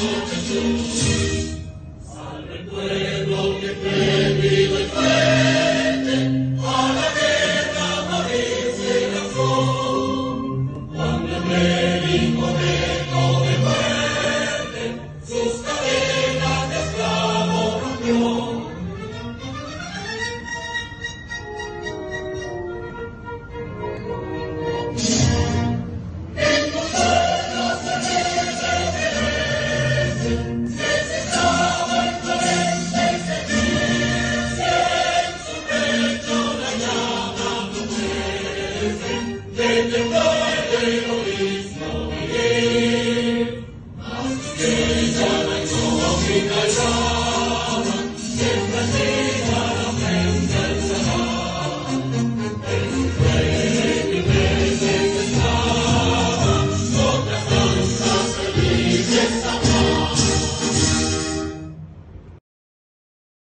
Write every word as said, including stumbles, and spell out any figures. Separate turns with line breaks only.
Salve el pueblo que perdido y fuerte, a la guerra morirse lanzó. Cuando el médico recto de muerte, sus cadenas de esclavo rompió. Desde el egoísmo vivir, más que ya no hay como